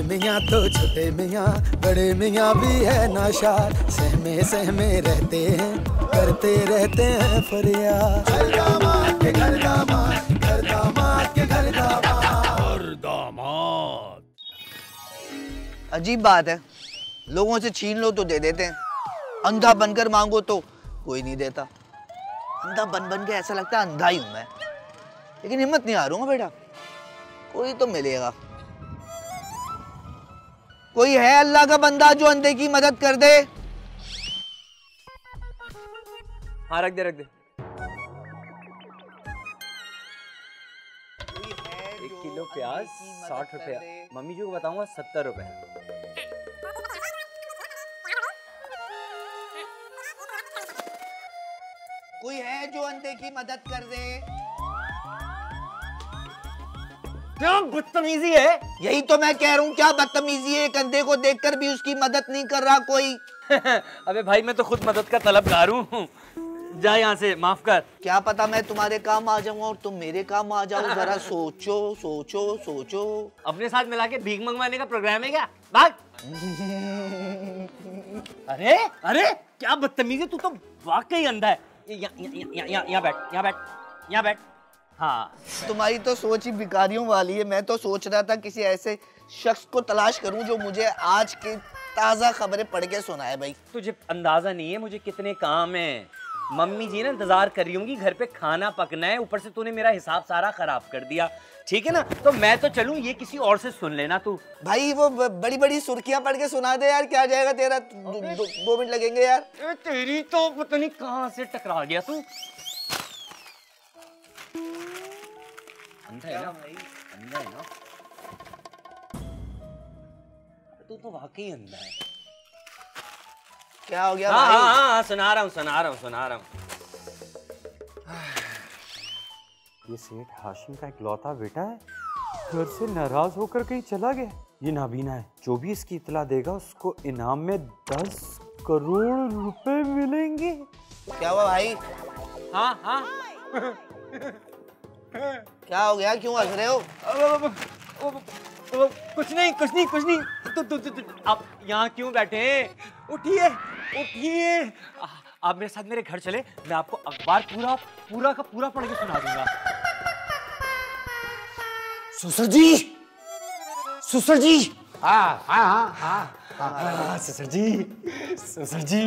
मियाँ तो छोटे मियाँ, बड़े मियाँ भी है नाशाद, सहमे सहमे रहते हैं, करते रहते हैं फरियाद। घर दामाद के घर दामाद, घर दामाद के घर दामाद, घर दामाद। अजीब बात है, लोगों से छीन लो तो दे देते हैं, अंधा बनकर मांगो तो कोई नहीं देता। अंधा बन बन के ऐसा लगता है अंधा ही हूं मैं, लेकिन हिम्मत नहीं हारूंगा बेटा, कोई तो मिलेगा। कोई है अल्लाह का बंदा जो अंधे की मदद कर दे? हाँ रख दे रख दे। 1 किलो प्याज 60 रुपया, मम्मी जी को बताऊंगा 70 रुपए। कोई है जो अंधे की मदद कर दे? क्या बदतमीजी है। यही तो मैं कह रहा हूँ, क्या बदतमीजी है, एक अंधे को देखकर भी उसकी मदद नहीं कर रहा कोई। अबे भाई मैं तो खुद मदद का तलबगार हूँ, जा यहाँ से, माफ कर। क्या पता मैं तुम्हारे काम आ जाऊँ और तुम मेरे काम आ जाओ, जरा सोचो सोचो सोचो। अपने साथ मिला के भीख मंगवाने का प्रोग्राम है क्या? भाग। अरे अरे क्या बदतमीजी, तू तो वाकई अंधा है। यहाँ बैठ, यहाँ बैठ, यहाँ बैठ। हाँ तुम्हारी तो सोच ही भिखारियों वाली है। मैं तो सोच रहा था किसी ऐसे शख्स को तलाश करूं जो मुझे आज की ताजा खबरें पढ़ के सुनाए। भाई तुझे अंदाजा नहीं है मुझे कितने काम है। मम्मी जी ना इंतजार कर रही होंगी, घर पे खाना पकना है, ऊपर से तूने मेरा हिसाब सारा खराब कर दिया, ठीक है ना? तो मैं तो चलूं, ये किसी और से सुन लेना तू। भाई वो बड़ी बड़ी सुर्खियां पढ़ के सुना दे यार, क्या जाएगा तेरा, 2 मिनट लगेंगे यार। तेरी तो पता नहीं कहां से टकरा गया तू। अंधा है ना भाई, अंधा है ना तू, तो वाकई अंधा है। क्या हो गया हाँ, भाई? हाँ, सुना रहा हूँ। ये सेठ हाशिम का इकलौता बेटा है, घर से नाराज होकर कहीं चला गया। ये नाबीना है, जो भी इसकी इतला देगा उसको इनाम में 10 करोड़ रुपए मिलेंगे। क्या हुआ भाई? हाँ क्या हो गया, क्यों हंस रहे हो? कुछ नहीं। तो आप यहाँ क्यों बैठे? उठिए। आप मेरे साथ मेरे घर चले, मैं आपको अखबार पूरा का पूरा पढ़ के सुना दूंगा। सुसर जी, सुसर जी। हाँ, सुसर जी।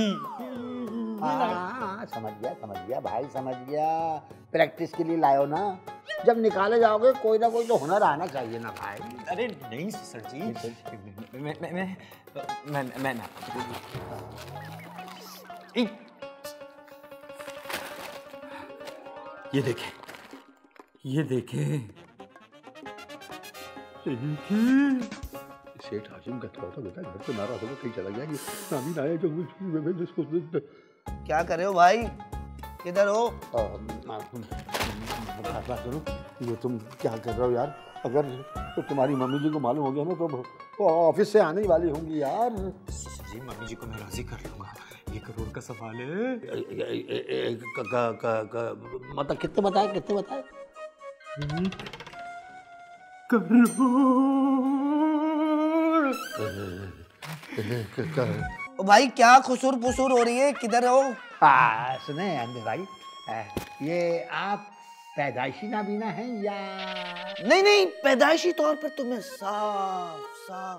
हाँ, समझ गया भाई, समझ गया। प्रैक्टिस के लिए लायो ना, जब निकाले जाओगे कोई ना कोई तो हुनर आना चाहिए ना भाई। अरे नहीं सर जी, मैं ये देखें सेठ हाशिम का इकलौता बेटा घर से नाराज होकर कहीं चला गया, नामी आया जो। क्या कर रहे हो भाई, किधर हो? बात करो, ये तुम क्या कर रहे हो यार? अगर तो तुम्हारी मम्मी जी को मालूम हो गया ना तो ऑफिस से आने ही वाली होंगी यार। जी मम्मी जी को मैं राजी कर लूंगा, 1 करोड़ का सवाल है। मतलब कितने बताए? 1 करोड़। भाई क्या खुसुर पुसुर हो रही है, किधर हो? सुने अंधे भाई, ये आप पैदाइशी नाबीना हैं या? नहीं, पैदाइशी तौर पर तुम्हें साफ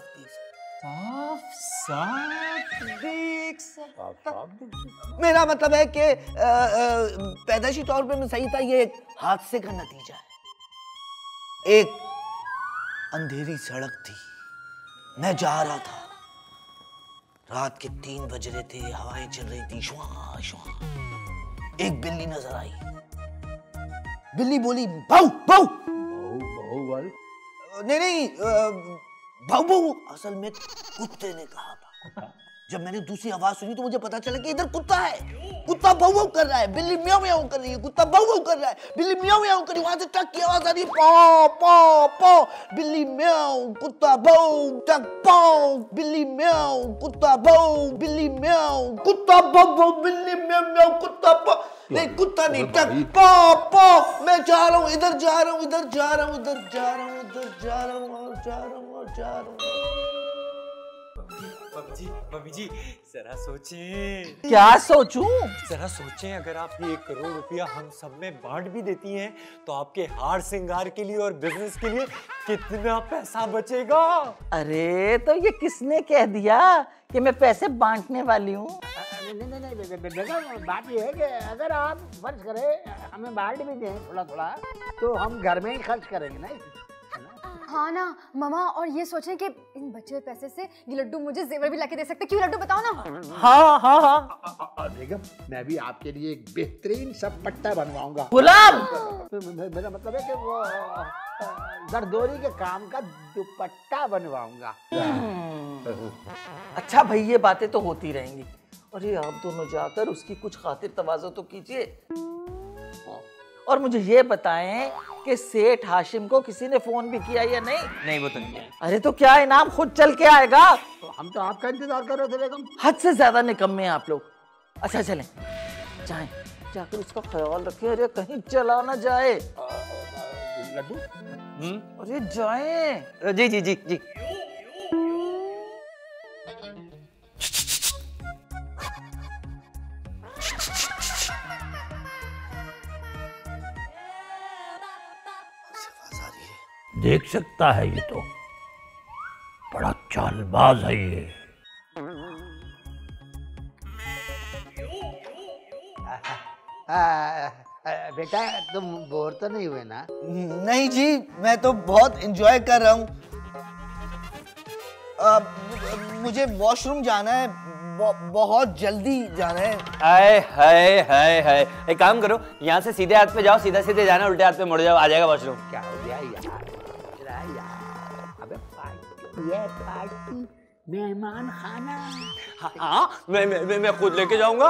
देख सकता। मेरा मतलब है कि पैदाइशी तौर पर मैं सही था, ये एक हादसे का नतीजा है। एक अंधेरी सड़क थी, मैं जा रहा था, रात के 3 बज रहे थे, हवाएं चल रही थी, शुआ शुआ। एक बिल्ली नजर आई, बिल्ली बोली भाऊ भाऊ। नहीं, भाऊ असल में कुत्ते ने कहा था। जब मैंने दूसरी आवाज सुनी तो मुझे पता चला कि इधर कुत्ता है, कुत्ता भाऊ कर रहा है, बिल्ली म्याऊ म्याऊ कर रही है, कुत्ता भाऊ कर रहा है, बिल्ली म्याऊ म्याऊ कर रही है। वहां से टक की आवाज आ रही है, पौ पौ पौ, बिल्ली म्याऊ, कुत्ता भाऊ, टक पौ, बिल्ली म्याऊ, कुत्ता भाऊ, बिल्ली म्याऊ, कुत्ता भाऊ, बिल्ली म्याऊ म्याऊ, कुत्ता भाऊ। नहीं कुत्ता नहीं, टक पॉ पॉ। मैं जा रहा हूँ, इधर जा रहा हूँ, इधर जा रहा हूँ, इधर जा रहा हूँ, इधर जा रहा हूँ, और जा रहा हूँ, और जा रहा हूँ। मम्मी जी जरा सोचें। क्या सोचूं? जरा सोचें, अगर आप 1 करोड़ रुपया हम सब में बांट भी देती हैं तो आपके हार श्रृंगार के लिए और बिजनेस के लिए कितना पैसा बचेगा? अरे तो ये किसने कह दिया कि मैं पैसे बांटने वाली हूँ? नहीं, बात ये है कि अगर आप फर्ज करें हमें बांट भी दें थोड़ा थोड़ा, तो हम घर में ही खर्च करेंगे ना। हाँ ना मामा, और ये सोचें कि इन बचे हुए पैसे से ये लड्डू मुझे जेवर भी लाके दे सकते। क्यों लड्डू, बताओ ना। हाँ हाँ हाँ। बेगम, मैं भी आपके लिए एक बेहतरीन सा पट्टा बनवाऊंगा। गुलाम, मेरा मतलब है कि वो जरदोरी के काम का दुपट्टा बनवाऊंगा। अच्छा भाई, ये बातें तो होती रहेंगी। अरे आप दोनों जाकर उसकी कुछ खातिर तवाज़ो तो कीजिए, और मुझे ये बताएं कि सेठ हाशिम को किसी ने फोन भी किया या नहीं? नहीं, वो तो नहीं है। अरे तो क्या इनाम खुद चल के आएगा? तो हम तो आपका इंतजार कर रहे थे बेगम। हद से ज्यादा निकम्मे हैं आप लोग। अच्छा चलें, जाएं, जाकर उसका ख्याल रखें, अरे कहीं चला ना जाए। लड्डू, अरे जाएं। जी जी जी जी। देख सकता है ये तो, बड़ा चालबाज है ये। बेटा, तुम बोर तो नहीं हुए ना? नहीं जी, मैं तो बहुत एंजॉय कर रहा हूँ। मुझे वॉशरूम जाना है, बहुत जल्दी जाना है। हाय हाय हाय हाय, एक काम करो, यहाँ से सीधे हाथ पे जाओ, सीधा सीधे जाना, उल्टे हाथ पे मुड़ जाओ, आ जाएगा वॉशरूम। क्या हो गया यार? अबे पार्टी है, पार्टी, मेहमान खाना। हाँ, मैं खुद लेके जाऊंगा।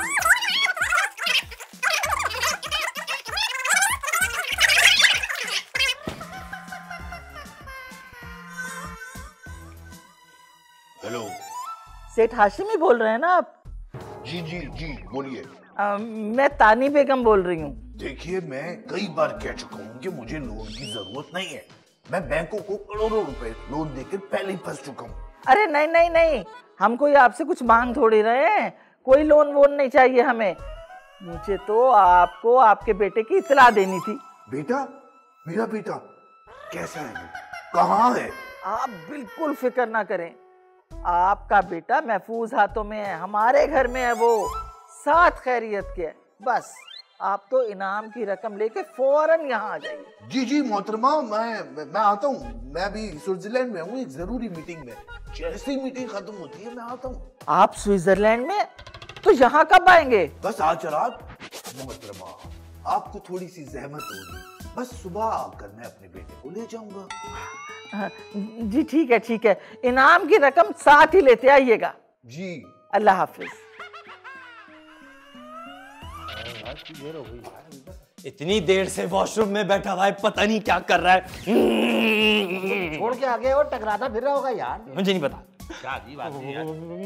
हेलो, सेठ हाशिम ही बोल रहे हैं ना आप? जी जी जी, बोलिए। मैं तानी बेगम बोल रही हूँ। देखिए, मैं कई बार कह चुका हूँ कि मुझे लोन की जरूरत नहीं है। मैं बैंकों को करोड़ों रुपए लोन देकर पहले ही फंस चुका हूँ। अरे नहीं नहीं नहीं, हम कोई आपसे कुछ मांग थोड़ी रहे हैं, कोई लोन वोन नहीं चाहिए हमें। मुझे तो आपको आपके बेटे की इत्तला देनी थी। बेटा? मेरा बेटा कैसा है? कहाँ है? आप बिल्कुल फिक्र ना करें, आपका बेटा महफूज हाथों में है, हमारे घर में है, वो साथ खैरियत के है। बस आप तो इनाम की रकम लेके फौरन यहाँ आ जाइए। जी जी मोहतरमा, मैं आता हूँ। मैं अभी स्विट्जरलैंड में हूँ, एक जरूरी मीटिंग में। जैसे ही मीटिंग खत्म होती है मैं आता हूँ। आप स्विट्जरलैंड में? तो यहाँ कब आएंगे? बस आज रात। मोहतरमा, आपको थोड़ी सी जहमत होगी, बस सुबह आकर मैं अपने बेटे को ले जाऊंगा। जी ठीक है ठीक है, इनाम की रकम साथ ही लेते आइएगा। जी, अल्लाह हाफिज। इतनी देर से वॉशरूम में बैठा हुआ है, पता नहीं क्या कर रहा है। छोड़ के आगे और टकराता फिर रहा होगा यार। मुझे नहीं पता। क्या अजीब बात है यार।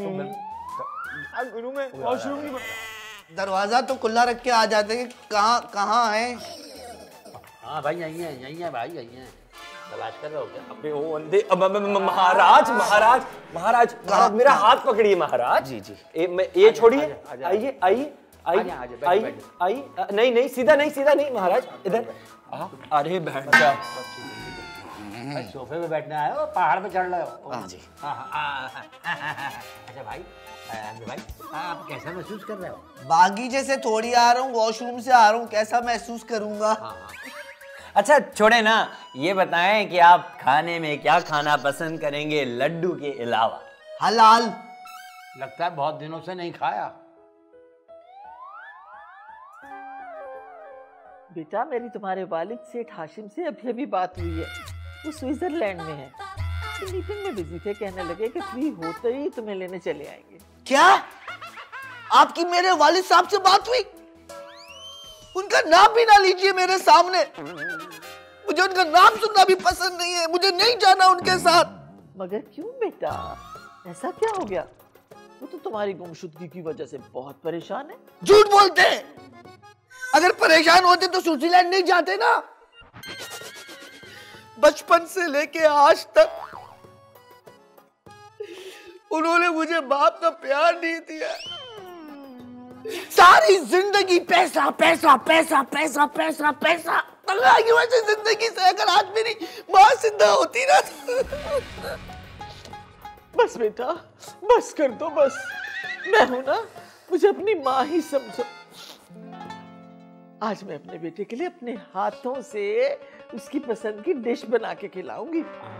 वॉशरूम नहीं। दरवाजा तो खुला रख के आ जाते हैं, कहाँ है? हाँ भाई, यही है भाई, यही है। तलाश कर रहे हो क्या? अबे ओ अंधे, महाराज महाराज महाराज, मेरा हाथ पकड़िए महाराज। जी जी, ये छोड़िए, आइए आइए आइए आइए। नहीं नहीं, सीधा नहीं महाराज, इधर। अरे बैठ जा। सोफे पे बैठने आए हो, पहाड़ पे चढ़ रहे हो? हाँ जी। अच्छा भाई, आप कैसा महसूस कर रहे हो? बागीचे से थोड़ी आ रहा हूँ, वॉशरूम से आ रहा हूँ, कैसा महसूस करूंगा? अच्छा छोड़े ना, ये बताएं कि आप खाने में क्या खाना पसंद करेंगे लड्डू के अलावा? हलाल। लगता है बहुत दिनों से नहीं खाया। बेटा, मेरी तुम्हारे वालिद सेठ हाशिम से अभी अभी बात हुई है, वो स्विट्जरलैंड में है, मीटिंग में बिजी थे, कहने लगे कि फ्री होते ही तुम्हें लेने चले आएंगे। क्या आपकी मेरे वालिद साहब से बात हुई? उनका नाम भी ना लीजिए मेरे सामने, मुझे उनका नाम सुनना भी पसंद नहीं है, मुझे नहीं जाना उनके साथ। मगर क्यों बेटा, ऐसा क्या हो गया? वो तो तुम्हारी गुमशुदगी की वजह से बहुत परेशान है। झूठ बोलते हैं, अगर परेशान होते तो स्विट्जरलैंड नहीं जाते ना। बचपन से लेके आज तक उन्होंने मुझे बाप का प्यार नहीं दिया। सारी जिंदगी पैसा पैसा पैसा पैसा पैसा पैसा, अल्लाह की वजह से जिंदगी से अगर आज मेरी माँ जिंदा होती ना तो... बस बेटा, बस कर दो, बस। मैं हूं ना, मुझे अपनी माँ ही समझो। आज मैं अपने बेटे के लिए अपने हाथों से उसकी पसंद की डिश बना के खिलाऊंगी।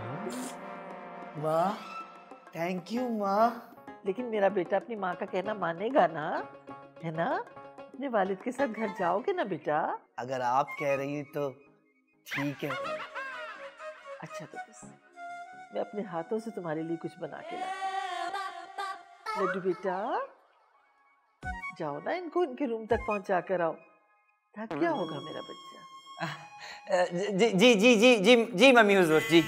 माँ, थैंक यू माँ। लेकिन मेरा बेटा अपनी माँ का कहना मानेगा ना, है ना? अपने वालिद के साथ घर जाओगे ना बेटा? अगर आप कह रही तो ठीक है। अच्छा तो बस मैं अपने हाथों से तुम्हारे लिए कुछ बना के ला। लड्डू बेटा, जाओ ना, इनको इनके रूम तक पहुंचा कर आओ। थक गया होगा मेरा बच्चा। जी जी जी जी जी जी मम्मी हुजूर जी।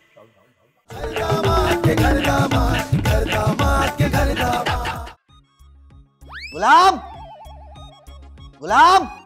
गुलाम, गुलाम,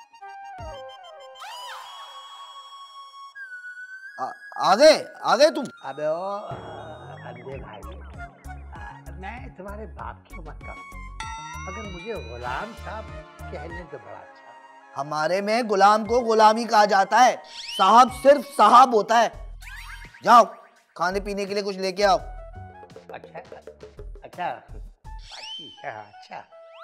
आ गए तुम। अबे ओ अंधे भाई, मैं तुम्हारे बाप की उम्र का, अगर मुझे गुलाम साहब कहने तो बड़ा अच्छा। हमारे में गुलाम को गुलामी कहा जाता है, साहब सिर्फ साहब होता है। जाओ खाने पीने के लिए कुछ लेके आओ। अच्छा अच्छा अच्छा।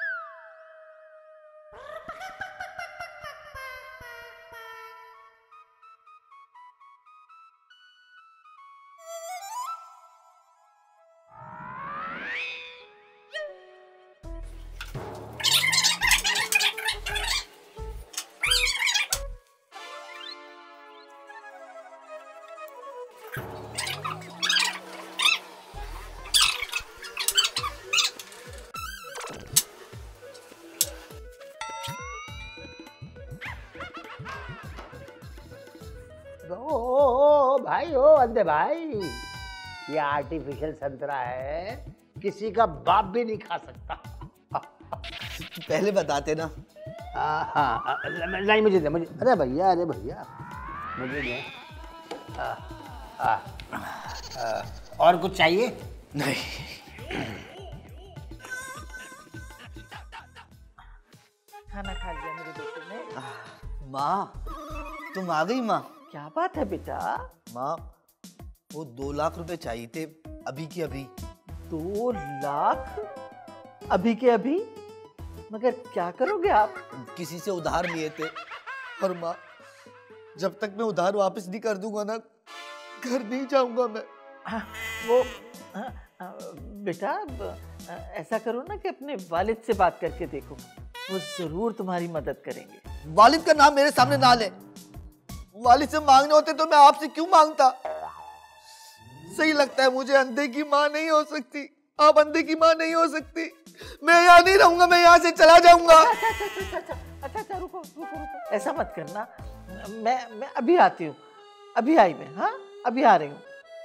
ओ भाई, ओ अंधे भाई, ये आर्टिफिशियल संतरा है, किसी का बाप भी नहीं खा सकता। पहले बताते ना। हाँ, नहीं मुझे दे, मुझे। अरे भैया मुझे दे। और कुछ चाहिए? नहीं। खाना खा लिया मेरे बेटे ने। माँ, तुम आ गई माँ? क्या बात है बेटा? माँ, वो 2 लाख रुपए चाहिए थे अभी के अभी। 2 लाख अभी के अभी? मगर क्या करोगे आप? किसी से उधार लिए थे, और माँ, जब तक मैं उधार वापस नहीं कर दूंगा ना, घर नहीं जाऊंगा मैं। वो बेटा, ऐसा करो ना कि अपने वालिद से बात करके देखो, वो जरूर तुम्हारी मदद करेंगे। वालिद का नाम मेरे सामने ना ले। वालिद से मांगने होते तो मैं आपसे क्यों मांगता? सही लगता है मुझे, अंधे की माँ नहीं हो सकती, आप अंधे की माँ नहीं हो सकती। मैं यहाँ नहीं रहूंगा, मैं यहाँ से चला जाऊंगा। अच्छा, रुको, ऐसा मत करना। मैं अभी आती हूँ, अभी आई मैं। हाँ, अभी आ रही हूँ।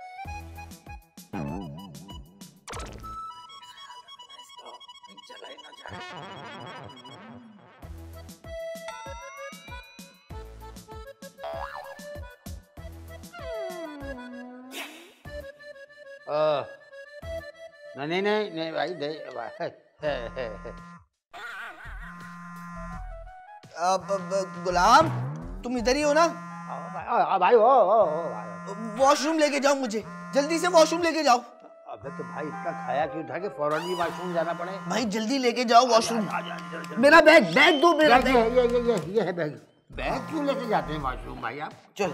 नहीं भाई, गुलाम, तुम इधर ही हो ना? भाई वॉशरूम लेके जाओ मुझे, जल्दी से वॉशरूम लेके जाओ। अबे तो भाई, इतना खाया क्यों था कि फौरन ही वॉशरूम जाना पड़े? भाई जल्दी लेके जाओ वॉशरूम। मेरा बैग दो, मेरा बैग। ये है बैग। बैग क्यों लेके जाते हैं वॉशरूम भाई आप? चल।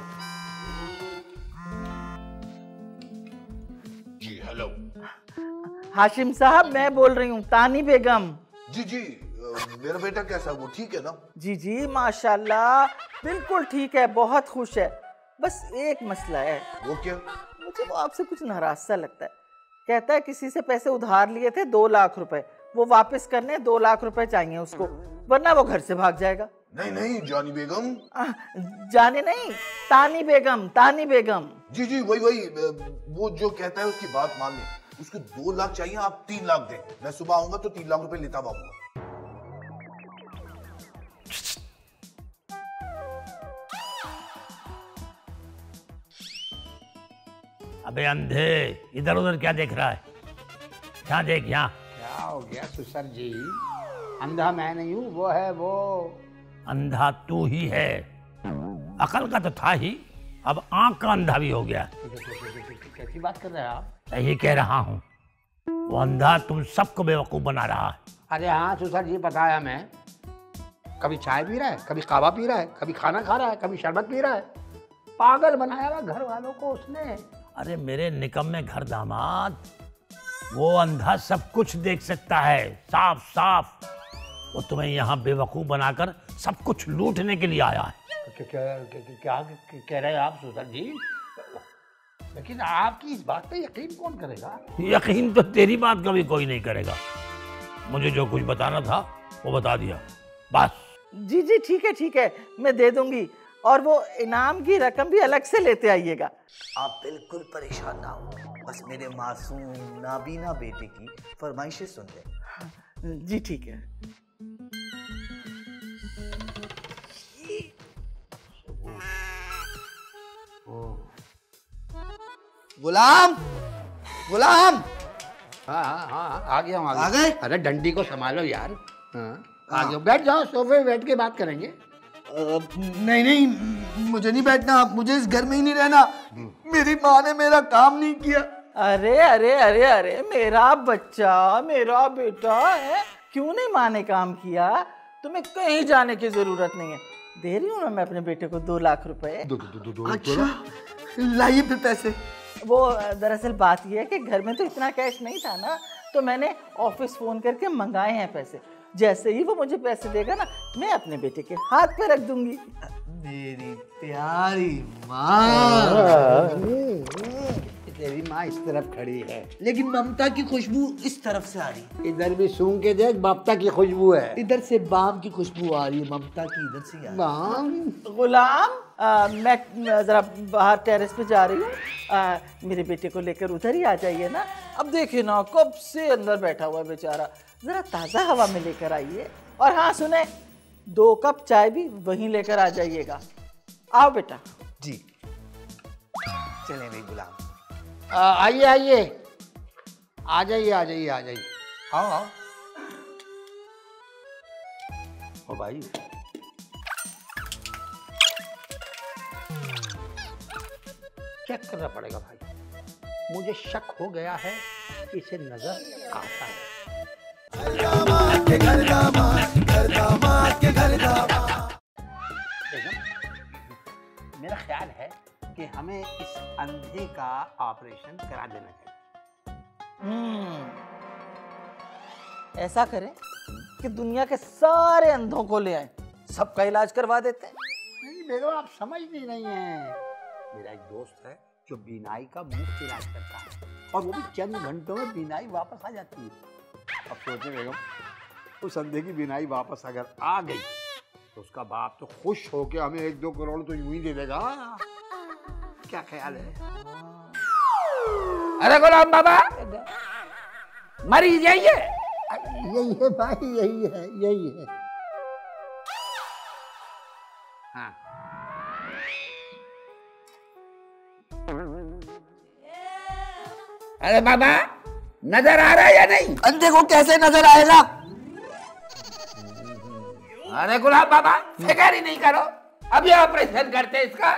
जी हेलो। हाशिम साहब, मैं बोल रही हूँ, तानी बेगम। जी, मेरा बेटा कैसा है, वो ठीक है ना? जी माशाल्लाह, बिल्कुल ठीक है, बहुत खुश है। बस एक मसला है। वो क्या? मुझे वो आपसे कुछ नाराज सा लगता है। कहता है किसी से पैसे उधार लिए थे 2 लाख रुपए, वो वापस करने 2 लाख रुपए चाहिए उसको, वरना वो घर से भाग जाएगा। नहीं जानी बेगम। जाने नहीं, तानी बेगम। जी वही वो जो कहता है उसकी बात मान ले। उसको 2 लाख चाहिए, आप 3 लाख दें। मैं सुबह आऊंगा तो 3 लाख रुपए लेता आऊंगा। अबे अंधे, इधर उधर क्या देख रहा है? यहाँ देख, यहाँ। क्या हो गया सुसर जी? अंधा मैं नहीं हूँ, वो है वो। अंधा तू ही है, अकल का तो था ही, अब आंख का अंधा भी हो गया। कैसी बात कर रहे हैं आप? यही कह रहा हूँ, वो अंधा तुम सबको बेवकूफ बना रहा है। अरे हाँ सुसर जी, बताया मैं। कभी चाय पी रहा है, कभी कावा पी रहा है, कभी खाना खा रहा है, कभी शरबत पी रहा है। पागल बनाया हुआ घर वालों को उसने। अरे मेरे निकम्मे घर दामाद, वो अंधा सब कुछ देख सकता है, साफ साफ। वो तुम्हें यहाँ बेवकूफ बनाकर सब कुछ लूटने के लिए आया है। क्या कह रहे हैं आप सुसर जी? लेकिन आपकी इस बात पे यकीन कौन करेगा? यकीन तो तेरी बात का भी कोई नहीं करेगा। मुझे जो कुछ बताना था वो बता दिया, बस। जी जी ठीक है, मैं दे दूंगी, और वो इनाम की रकम भी अलग से लेते आइएगा। आप बिल्कुल परेशान ना हो, बस मेरे मासूम नाबीना बेटे की फरमाइशें सुन ले। जी ठीक है। गुलाम, गुलाम। हाँ हाँ हाँ, आ गया हूँ। आ गए? अरे डंडी को संभालो यार। हाँ, आ गया। बैठ जाओ, सोफे पे बैठ के बात करेंगे। नहीं नहीं, मुझे नहीं बैठना, मुझे इस घर में ही नहीं रहना। मेरी माँ ने मेरा काम नहीं किया। अरे अरे अरे अरे, मेरा बच्चा, मेरा बेटा है, क्यों नहीं माँ ने काम किया? तुम्हें कहीं जाने की जरूरत नहीं है। दे रही हूँ ना मैं अपने बेटे को 2 लाख रुपए। अच्छा, लाइए फिर पैसे। वो दरअसल बात ये है कि घर में तो इतना कैश नहीं था ना, तो मैंने ऑफिस फोन करके मंगाए हैं पैसे। जैसे ही वो मुझे पैसे देगा ना, मैं अपने बेटे के हाथ पे रख दूंगी। मेरी प्यारी माँ। तेरी माँ इस तरफ खड़ी है, लेकिन ममता की खुशबू इस तरफ से आ रही है। इधर भी सूंघ के देख, ममता की खुशबू है। इधर से बाम की खुशबू आ रही है, ममता की इधर से आ रही है। बाम? गुलाम, मैं जरा बाहर टेरेस पे जा रही हूँ, मेरे बेटे को लेकर उधर ही आ जाइए ना। अब देखिए ना, कब से अंदर बैठा हुआ है बेचारा, जरा ताज़ा हवा में लेकर आइए। और हाँ सुने, 2 कप चाय भी वहीं लेकर आ जाइएगा। आओ बेटा। जी चले भाई गुलाम। आइए आइए, आ जाइए आ जाइए आ जाइए। आओ आओ। ओ भाई, चेक करना पड़ेगा भाई। मुझे शक हो गया है, इसे नजर आता है। मेरा ख्याल है कि हमें इस अंधे का ऑपरेशन करा देना चाहिए। ऐसा करें कि दुनिया के सारे अंधों को ले आए, सबका इलाज करवा देते हैं। नहीं बेगम, आप समझती नहीं है। मेरा एक दोस्त है जो बीनाई का मुफ्त इलाज करता है, और वो भी चंद घंटों में बीनाई वापस आ जाती है। अब सोचे बेगम, उस अंधे की बीनाई वापस अगर आ गई तो उसका बाप तो खुश होके हमें 1-2 करोड़ तो यूं ही दे देगा। क्या ख्याल है? अरे गुलाम बाबा, मरीज यही है? यही है भाई, यही है, यही है। हाँ, अरे बाबा, नजर आ रहा है या नहीं? अंधे को कैसे नजर आएगा? अरे गुलाब बाबा, फिक्र ही नहीं करो, अभी ऑपरेशन करते इसका।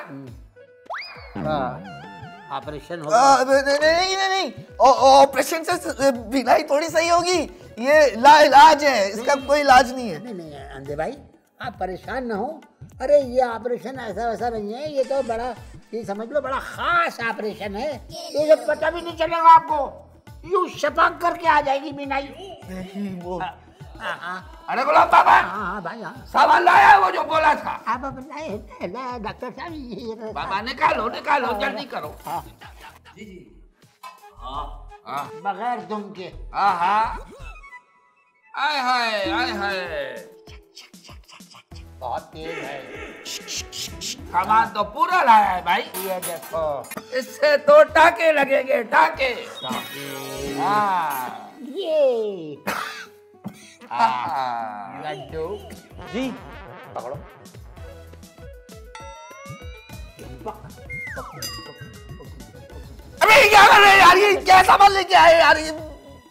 ऑपरेशन होगा? नहीं, ऑपरेशन से बीनाई थोड़ी सही होगी। ये लाइलाज है, इसका कोई इलाज नहीं है। नहीं अंधे भाई, आप परेशान ना हो। अरे ये ऑपरेशन ऐसा वैसा नहीं है, ये तो बड़ा, ये समझ लो बड़ा खास ऑपरेशन है। ये जब पता भी नहीं चलेगा आपको, यूं शपक करके आ जाएगी बीनाई। नहीं वो अरे गुलाब बाबा, हाँ भाई, हाँ सामान लाया वो जो बोला था। अब डॉक्टर साहब, बाबा निकालो निकालो, जल्दी करो। जी जी, हाँ बगैर दुम के। हाँ, आय हाय आय हाय, बहुत तेज है। सामान तो पूरा लाया है भाई। ये देखो, इससे तो टाके लगेंगे, टाके। हाँ ये लड्डू जी पकड़ो। अरे क्या कर रहे हैं यार, ये क्या सामान लेके आए यार? ये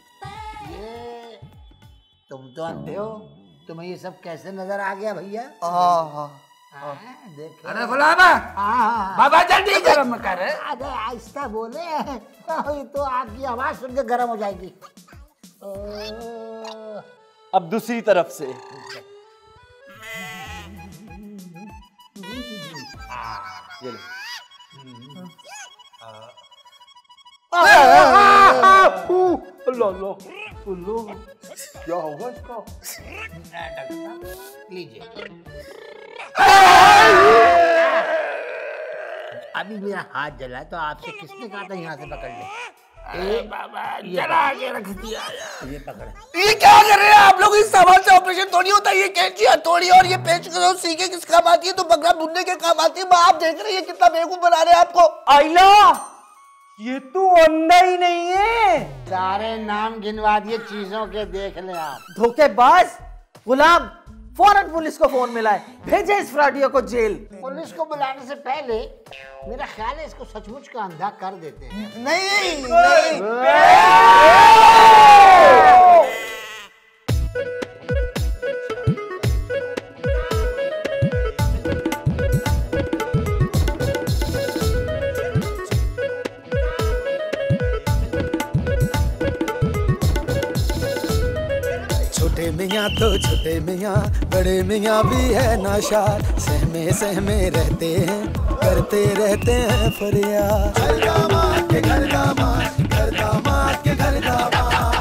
तुम तो अंधे हो, तुम्हें ये सब कैसे नजर आ गया भैया? देखो। अरे गुलाबा, बाबा जल्दी गर्म कर। अरे आहिस्ता बोले, तो आग की आवाज सुन के गर्म हो जाएगी। अब दूसरी तरफ से। ये लो। अल्लाह, क्या होगा इसका? लीजिए। अभी मेरा हाथ जला है, तो आपसे किसने कहा था यहाँ से पकड़ ले? बाबा जला के रख दिया। ये पकड़। ये क्या कर रहे हैं आप लोग? इस सामान से ऑपरेशन थोड़ी होता है। ये कैंची हथौड़ी और ये पेच करो सीखे किस काम आती है? तो बकरा भूनने के काम आती है। आप देख रहे हैं कितना बेवकूफ बना रहे हैं आपको। आइला, ये तो अंधा ही नहीं है। सारे नाम गिनवा दिए चीजों के, देख ले आप। धोखेबाज गुलाम, फौरन पुलिस को फोन मिलाए, भेजे इस फ्रॉडियो को जेल। पुलिस को बुलाने से पहले मेरा ख्याल है इसको सचमुच का अंधा कर देते हैं। नहीं, छोटे मियाँ तो छोटे मियाँ, बड़े मियाँ भी है नाशाद। सहमे सहमे रहते हैं, करते रहते हैं फरियाद। घर दामाद के घर दामाद, घर दामाद के घर दामाद।